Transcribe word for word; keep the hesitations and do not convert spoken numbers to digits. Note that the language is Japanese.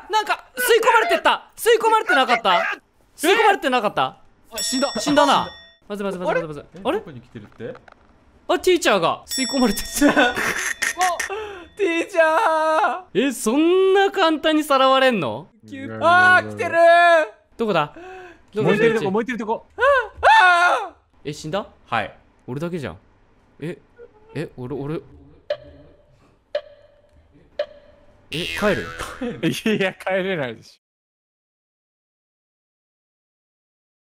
なんか吸い込まれてった。吸い込まれてなかった。吸い込まれてなかった。 あ、死んだ死んだな。まずまずまずまずまず。あれどこに来てるって？ あ、ティーチャーが吸い込まれてた。 ティーチャえ、そんな簡単にさらわれんの？ ーあー来てるどこだ？どこ燃えてるとこどっち燃えてるとこ。 あえ、死んだ？ はい俺だけじゃん。え、え、俺、俺。え、帰る？ いや帰れないでし